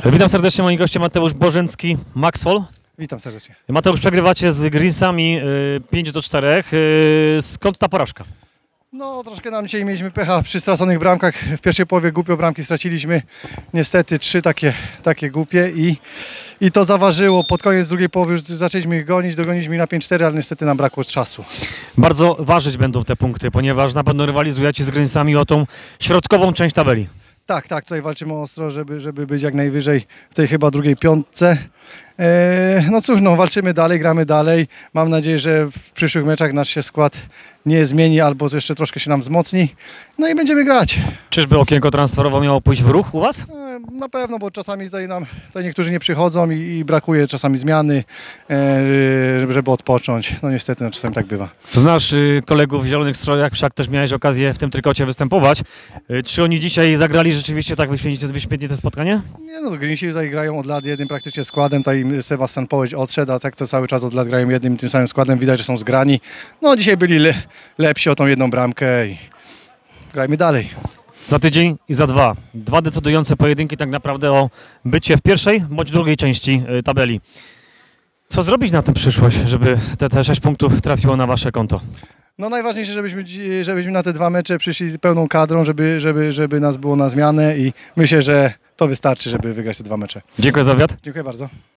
Witam serdecznie, moi goście Mateusz Bożencki, Maxwell. Witam serdecznie. Mateusz, przegrywacie z Greensami 5-4. Skąd ta porażka? No troszkę nam dzisiaj mieliśmy pecha przy straconych bramkach. W pierwszej połowie głupio bramki straciliśmy. Niestety 3 takie głupie i to zaważyło. Pod koniec drugiej połowy już zaczęliśmy ich gonić, dogoniliśmy ich na 5-4, ale niestety nam brakło czasu. Bardzo ważyć będą te punkty, ponieważ na pewno rywalizujecie z Greensami o tą środkową część tabeli. Tak, tutaj walczymy ostro, żeby być jak najwyżej w tej chyba drugiej piątce. No cóż, walczymy dalej, gramy dalej. Mam nadzieję, że w przyszłych meczach nasz się skład nie zmieni albo jeszcze troszkę się nam wzmocni. No i będziemy grać. Czyżby okienko transferowe miało pójść w ruch u was? Na pewno, bo czasami tutaj niektórzy nie przychodzą i brakuje czasami zmiany, żeby odpocząć. No niestety, czasami tak bywa. Znasz kolegów w zielonych strojach, wszak też miałeś okazję w tym trykocie występować. Czy oni dzisiaj zagrali rzeczywiście tak wyśmietnie te spotkanie? Nie Greensi tutaj grają od lat jednym praktycznie składem, tutaj Sebastian Połeć odszedł, a tak to cały czas od lat grają jednym tym samym składem, widać, że są zgrani. No dzisiaj byli lepsi o tą jedną bramkę i grajmy dalej. Za tydzień i za dwa. Dwa decydujące pojedynki tak naprawdę o bycie w pierwszej bądź drugiej części tabeli. Co zrobić na tę przyszłość, żeby te 6 punktów trafiło na wasze konto? No najważniejsze, żebyśmy na te 2 mecze przyszli z pełną kadrą, żeby nas było na zmianę i myślę, że to wystarczy, żeby wygrać te 2 mecze. Dziękuję za wywiad. Dziękuję bardzo.